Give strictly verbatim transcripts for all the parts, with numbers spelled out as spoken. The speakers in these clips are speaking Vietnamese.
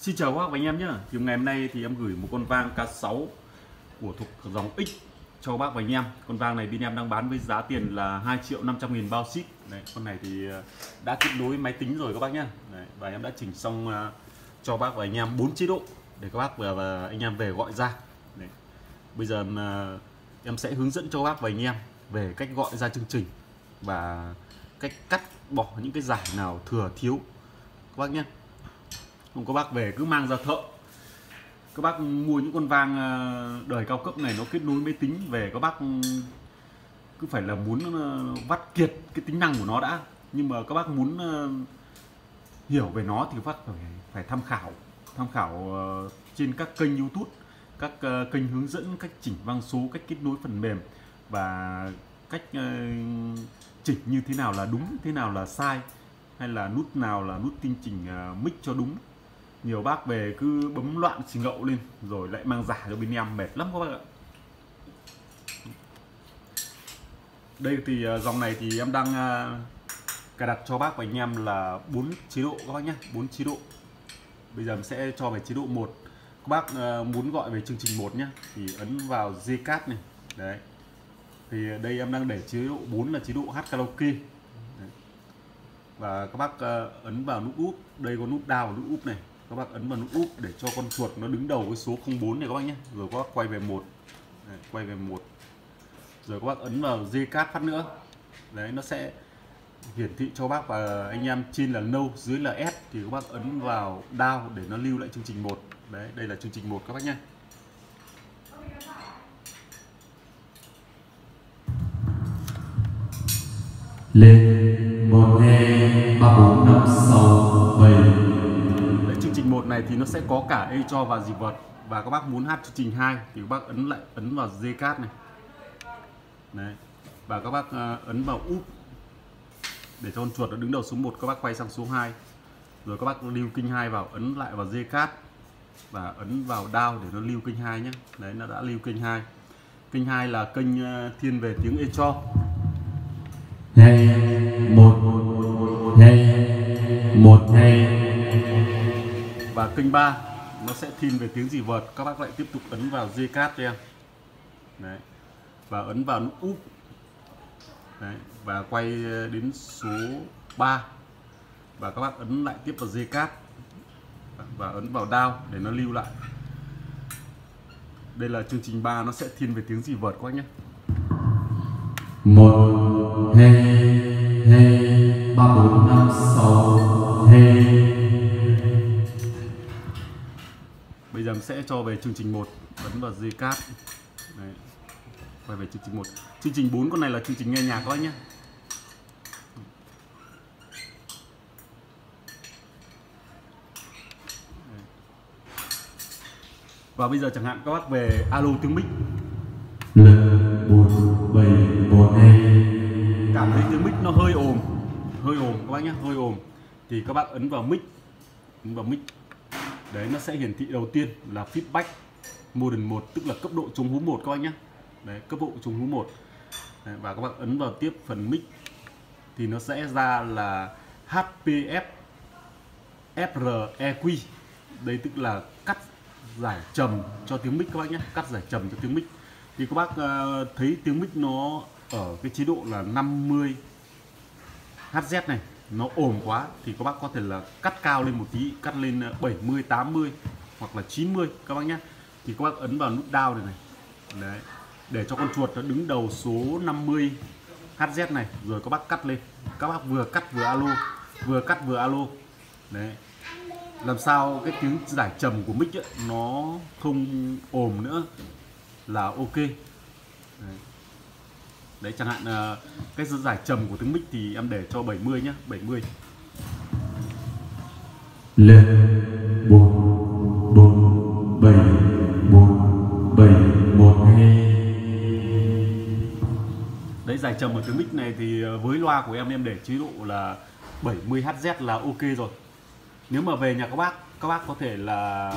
Xin chào các bác và anh em nhé. Thì ngày hôm nay thì em gửi một con vang K sáu của thuộc dòng X cho các bác và anh em. Con vang này bên em đang bán với giá tiền là hai triệu năm trăm nghìn bao ship. Đấy, con này thì đã kết nối máy tính rồi các bác nhé. Đấy, và em đã chỉnh xong uh, cho bác và anh em bốn chế độ để các bác và, và anh em về gọi ra. Đấy. Bây giờ uh, em sẽ hướng dẫn cho các bác và anh em về cách gọi ra chương trình và cách cắt bỏ những cái giải nào thừa thiếu các bác nhé. Không, các bác về cứ mang ra thợ, các bác mua những con vang đời cao cấp này nó kết nối máy tính về, các bác cứ phải là muốn vắt kiệt cái tính năng của nó đã, nhưng mà các bác muốn hiểu về nó thì các bác phải, phải tham khảo tham khảo trên các kênh YouTube, các kênh hướng dẫn cách chỉnh vang số, cách kết nối phần mềm và cách chỉnh như thế nào là đúng, thế nào là sai, hay là nút nào là nút tinh chỉnh mic cho đúng. Nhiều bác về cứ bấm loạn xì ngậu lên rồi lại mang giả cho bên em, mệt lắm các bác ạ. Đây thì dòng này thì em đang cài đặt cho bác và anh em là bốn chế độ các bác nhé, bốn chế độ. Bây giờ em sẽ cho về chế độ một. Các bác muốn gọi về chương trình một nhé thì ấn vào Zcast này. Đấy. Thì đây em đang để chế độ bốn là chế độ hát karaoke. Đấy. Và các bác ấn vào nút úp, đây có nút down và nút úp này. Các bác ấn vào nút úp để cho con chuột nó đứng đầu với số không bốn này các bác nhé. Rồi các bác quay về một. Đấy, quay về một. Rồi các bác ấn vào Zcast phát nữa. Đấy, nó sẽ hiển thị cho bác và anh em trên là no, dưới là S, thì các bác ấn vào down để nó lưu lại chương trình một. Đấy, đây là chương trình một các bác nhé. Lên một hai ba bốn năm sáu bảy. Đấy, chương trình một này thì nó sẽ có cả echo và reverb, và các bác muốn hát chương trình hai thì các bác ấn lại ấn vào Zcast này. Đấy. Và các bác uh, ấn vào úp để cho con chuột nó đứng đầu số một, các bác quay sang số hai. Rồi các bác lưu kênh hai vào, ấn lại vào Zcast và ấn vào down để nó lưu kênh hai nhé. Đấy, nó đã lưu kênh hai. Kênh hai là kênh uh, thiên về tiếng echo. Hai một hai một hai. Và kênh ba nó sẽ thiên về tiếng reverb, các bác lại tiếp tục ấn vào Zcast cho em. Đấy. Và ấn vào nút úp. Đấy. Và quay đến số ba và các bác ấn lại tiếp vào Zcast và ấn vào down để nó lưu lại. Đây là chương trình ba, nó sẽ thiên về tiếng reverb các bác nhé. Một hai hai ba bốn năm sáu hai. Bây giờ mình sẽ cho về chương trình một, ấn vào Zcast. Đấy. Quay về chương trình một. Chương trình bốn, con này là chương trình nghe nhạc các bác nhé. Và bây giờ chẳng hạn các bác về alo tiếng mic, bốn bảy một hai. cảm thấy tiếng mic nó hơi ồn, hơi ồn các bác nhé, hơi ồn, thì các bác ấn vào mic, ấn vào mic. Đấy, nó sẽ hiển thị đầu tiên là feedback model một, tức là cấp độ chống hú một các bác nhé. Đấy, cấp độ chống hú một. Đấy, và các bác ấn vào tiếp phần mic thì nó sẽ ra là hát pê ép ép rờ e quy. Đây tức là cắt giải trầm cho tiếng mic các bác nhé, cắt giải trầm cho tiếng mic. Thì các bác uh, thấy tiếng mic nó ở cái chế độ là năm mươi héc này, nó ồn quá thì các bác có thể là cắt cao lên một tí, cắt lên bảy mươi, tám mươi hoặc là chín mươi các bác nhé. Thì các bác ấn vào nút down này này. Đấy, để cho con chuột nó đứng đầu số năm mươi héc này, rồi các bác cắt lên. Các bác vừa cắt vừa alo, vừa cắt vừa alo. Đấy. Làm sao cái tiếng giải trầm của mic ấy, nó không ồn nữa là ok. Đấy. Đấy, chẳng hạn uh, cái giải trầm của tiếng mic thì em để cho bảy mươi nhé, bảy mươi. Lên bốn bốn bảy bốn bảy một hai. Đấy, giải trầm ở tiếng mic này thì với loa của em em để chế độ là bảy mươi héc là ok rồi. Nếu mà về nhà các bác, các bác có thể là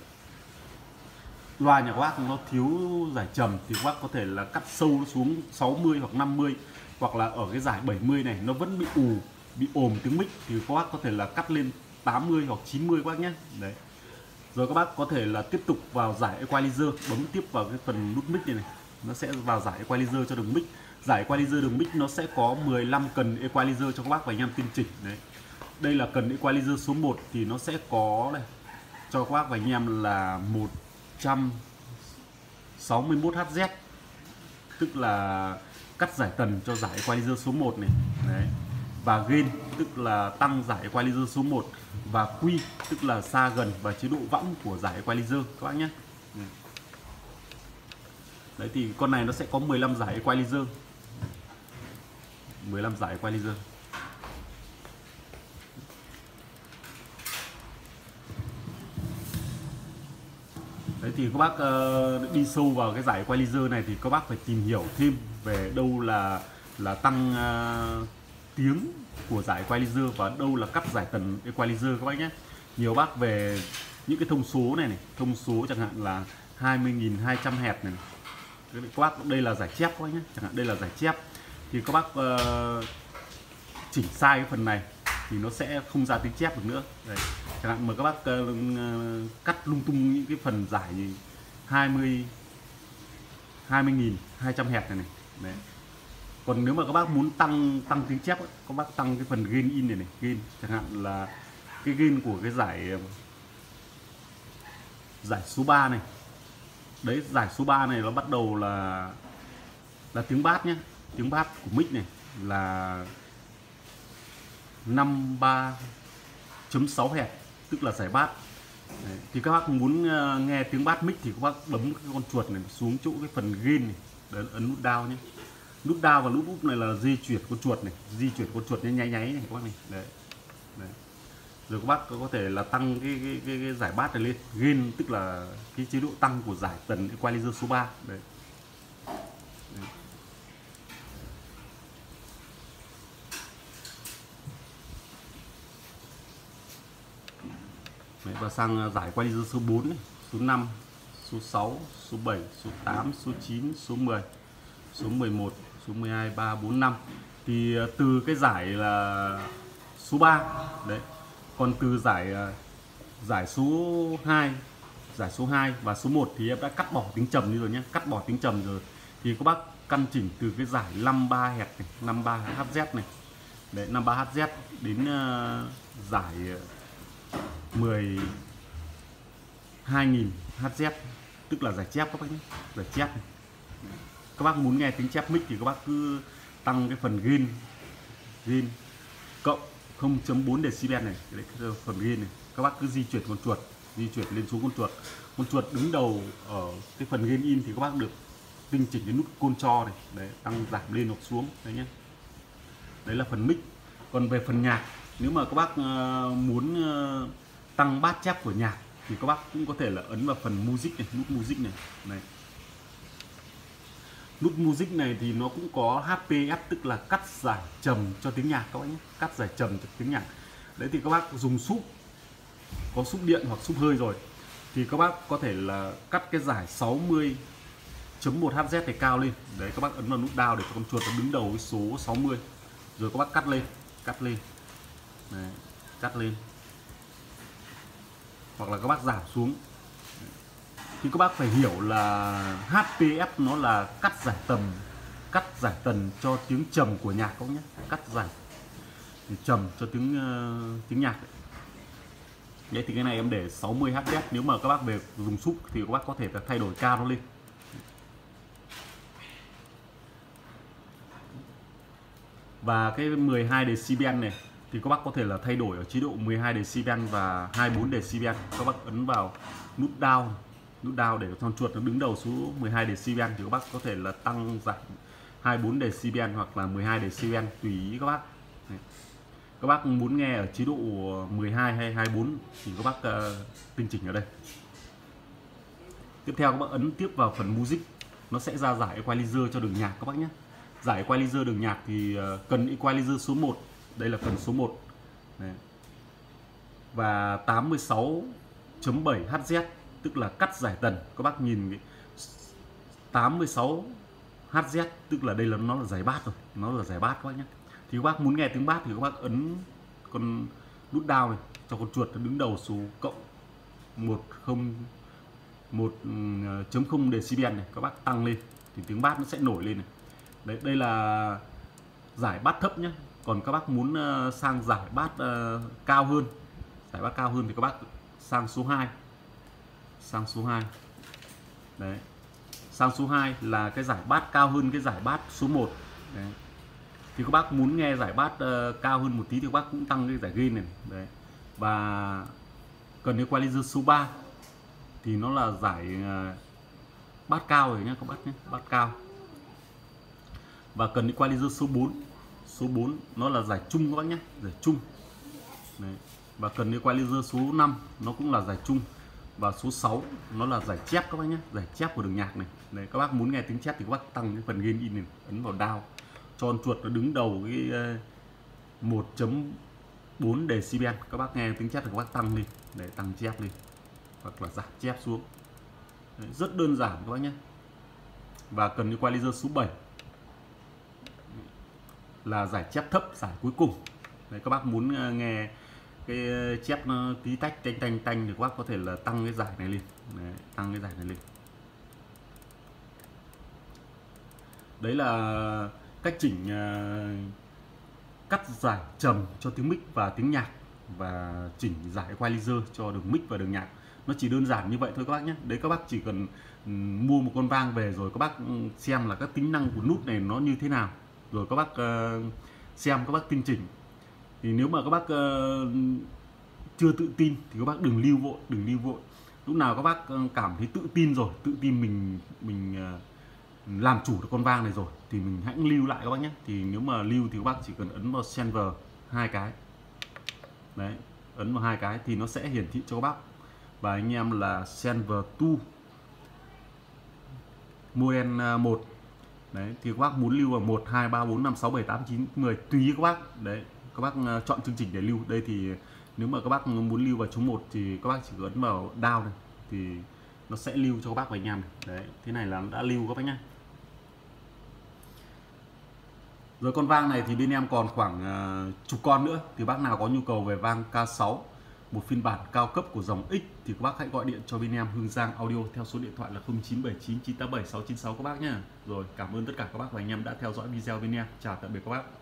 loa nhà các bác nó thiếu giải trầm thì các bác có thể là cắt sâu xuống sáu mươi hoặc năm mươi, hoặc là ở cái giải bảy mươi này nó vẫn bị ù, bị ồm tiếng mic thì các bác có thể là cắt lên tám mươi hoặc chín mươi các bác nhé. Đấy. Rồi các bác có thể là tiếp tục vào giải equalizer, bấm tiếp vào cái phần nút mic này này, nó sẽ vào giải equalizer cho đường mic. Giải equalizer đường mic nó sẽ có mười lăm cần equalizer cho các bác và anh em tinh chỉnh đấy. Đây là cần equalizer số một thì nó sẽ có này cho các bác và anh em là một trăm sáu mươi mốt héc, tức là cắt giải tần cho giải equalizer số một này. Đấy. Và gain tức là tăng giải equalizer số một, và Q tức là xa gần và chế độ võng của giải equalizer các bác nhé. Đấy thì con này nó sẽ có mười lăm giải equalizer. mười lăm giải equalizer. Đấy thì các bác uh, đi sâu vào cái giải equalizer này thì các bác phải tìm hiểu thêm về đâu là là tăng uh, tiếng của giải equalizer và đâu là cắt giải tần equalizer các bác nhé. Nhiều bác về những cái thông số này này, thông số chẳng hạn là hai mươi nghìn hai trăm héc này. Các bác đây là giải chép các bác nhé, chẳng hạn đây là giải chép thì các bác uh, chỉnh sai cái phần này thì nó sẽ không ra tiếng chép được nữa. Đấy. Chẳng hạn mà các bác uh, cắt lung tung những cái phần giải hai mươi nghìn hai trăm héc này này. Đấy. Còn nếu mà các bác muốn tăng tăng tiếng chép, các bác tăng cái phần gain in này này, gain chẳng hạn là cái gain của cái giải giải số ba này. Đấy, giải số ba này nó bắt đầu là là tiếng bass nhé, tiếng bass của mic này là năm mươi ba chấm sáu héc, tức là giải bass. Đấy. Thì các bác muốn uh, nghe tiếng bass mic thì các bác bấm cái con chuột này xuống chỗ cái phần gain này, đấy, ấn nút down nhé. Nút down và nút up này là di chuyển con chuột này, di chuyển con chuột nháy nháy này các bác này. Đấy. Đấy. Rồi các bác có thể là tăng cái cái, cái, cái giải bass này lên, gain tức là cái chế độ tăng của giải tần equalizer số ba. Đấy. Đấy. Đấy, và sang giải equalizer số bốn này, số năm, số sáu, số bảy, số tám, số chín, số mười, số mười một, số mười hai, ba, bốn, năm. Thì từ cái giải là số ba đấy. Còn từ giải giải số hai, giải số hai và số một thì em đã cắt bỏ tiếng trầm đi rồi nhé, cắt bỏ tiếng trầm rồi. Thì các bác căn chỉnh từ cái giải năm mươi ba héc này, năm mươi ba héc này. Đấy, năm mươi ba héc đến uh, giải mười hai nghìn héc, tức là giải chép các bác nhé, giải chép này. Các bác muốn nghe tiếng chép mic thì các bác cứ tăng cái phần gain gain cộng không chấm bốn decibel này, đấy, cái phần gain này. Các bác cứ di chuyển con chuột, di chuyển lên xuống con chuột. Con chuột đứng đầu ở cái phần gain in thì các bác được tinh chỉnh cái nút control này, đấy, tăng giảm lên hoặc xuống đấy nhé. Đấy là phần mic. Còn về phần nhạc, nếu mà các bác uh, muốn uh, tăng bát chép của nhạc thì các bác cũng có thể là ấn vào phần music này, nút music này. Này. Nút music này thì nó cũng có hát pê ép, tức là cắt giải trầm cho tiếng nhạc các bác nhé, cắt giải trầm cho tiếng nhạc. Đấy thì các bác dùng súp, có súp điện hoặc súp hơi rồi thì các bác có thể là cắt cái giải sáu mươi chấm một héc này cao lên. Đấy, các bác ấn vào nút down để cho con chuột nó đứng đầu với số sáu mươi. Rồi các bác cắt lên, cắt lên. Đấy, cắt lên. Hoặc là các bác giảm xuống. Thì các bác phải hiểu là hát pê ép nó là cắt giải tầm, cắt giải tần cho tiếng trầm của nhạc các bác nhé, cắt giải trầm cho tiếng uh, tiếng nhạc. Đấy. Đấy thì cái này em để sáu mươi héc, nếu mà các bác về dùng súp thì các bác có thể thay đổi cao nó lên. Và cái mười hai decibel này thì các bác có thể là thay đổi ở chế độ mười hai decibel và hai mươi bốn decibel. Các bác ấn vào nút down, nút down để con chuột nó đứng đầu số mười hai decibel thì các bác có thể là tăng giảm hai mươi bốn decibel hoặc là mười hai decibel tùy ý các bác. Đấy. Các bác muốn nghe ở chế độ mười hai hay hai mươi bốn thì các bác uh, tinh chỉnh ở đây. Tiếp theo các bác ấn tiếp vào phần music, nó sẽ ra giải equalizer cho đường nhạc các bác nhé. Giải equalizer đường nhạc thì uh, cần equalizer số một, đây là phần số một. Đấy. Và tám mươi sáu chấm bảy héc, tức là cắt giải tần. Các bác nhìn cái tám mươi sáu héc, tức là đây là nó là giải bass rồi, nó là giải bass các bác nhé. Thì các bác muốn nghe tiếng bass thì các bác ấn con nút down này cho con chuột nó đứng đầu số cộng một không một chấm không decibel này, các bác tăng lên thì tiếng bass nó sẽ nổi lên này. Đấy, đây là giải bass thấp nhé. Còn các bác muốn uh, sang giải bass uh, cao hơn, giải bass cao hơn thì các bác sang số hai. Sang số hai. Đấy. Sang số hai là cái giải bass cao hơn cái giải bass số một. Đấy. Thì các bác muốn nghe giải bass uh, cao hơn một tí thì các bác cũng tăng cái giải gain này. Đấy. Và cần equalizer số ba thì nó là giải uh, bass cao rồi nhá các bác nhé, bass cao. Và cần equalizer số bốn. Số bốn nó là giải trung các bác nhé, giải trung. Đấy. Và cần equalizer số năm nó cũng là giải trung. Và số sáu nó là giải chép các bác nhé, giải chép của đường nhạc này. Đấy, các bác muốn nghe tiếng chép thì các bác tăng cái phần gain in này, ấn vào down. Cho chuột nó đứng đầu cái một chấm bốn decibel. Các bác nghe tiếng chép thì các bác tăng lên, để tăng chép lên hoặc là giảm chép xuống. Đấy, rất đơn giản các bác nhé. Và cần equalizer số bảy là giải chép thấp, giải cuối cùng. Đấy, các bác muốn nghe cái chép nó tí tách tanh tanh tanh thì các bác có thể là tăng cái giải này lên. Đấy, tăng cái giải này lên. Đấy là cách chỉnh uh, cắt giải trầm cho tiếng mic và tiếng nhạc, và chỉnh giải equalizer cho đường mic và đường nhạc. Nó chỉ đơn giản như vậy thôi các bác nhé. Đấy, các bác chỉ cần um, mua một con vang về rồi các bác xem là các tính năng của nút này nó như thế nào, rồi các bác uh, xem các bác tinh chỉnh. Thì nếu mà các bác uh, chưa tự tin thì các bác đừng lưu vội, đừng lưu vội. Lúc nào các bác cảm thấy tự tin rồi, tự tin mình mình uh, làm chủ được con vang này rồi thì mình hãy lưu lại các bác nhé. Thì nếu mà lưu thì các bác chỉ cần ấn vào Silver hai cái. Đấy, ấn vào hai cái thì nó sẽ hiển thị cho các bác. Và anh em là Silver hai model một. Đấy, thì các bác muốn lưu vào một, hai, ba, bốn, năm, sáu, bảy, tám, chín, mười tùy các bác. Đấy, các bác chọn chương trình để lưu. Đây thì nếu mà các bác muốn lưu vào chống một thì các bác chỉ ấn vào down này thì nó sẽ lưu cho các bác và anh em. Đấy, thế này là nó đã lưu các bác nhá. Rồi con vang này thì bên em còn khoảng uh, chục con nữa. Thì bác nào có nhu cầu về vang K sáu, một phiên bản cao cấp của dòng X thì các bác hãy gọi điện cho bên em Hương Giang Audio theo số điện thoại là không chín bảy chín chín tám bảy sáu chín sáu các bác nhá. Rồi, cảm ơn tất cả các bác và anh em đã theo dõi video bên em. Chào tạm biệt các bác.